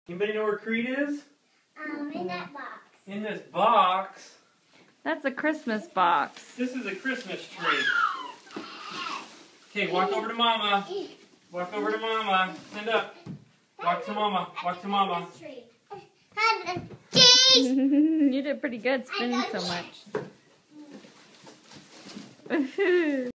Anybody know where Creed is? In that box. In this box. That's a Christmas box. This is a Christmas tree. Okay, walk over to Mama. Walk over to Mama. Stand up. Walk to Mama. Walk to Mama. You did pretty good spinning so much.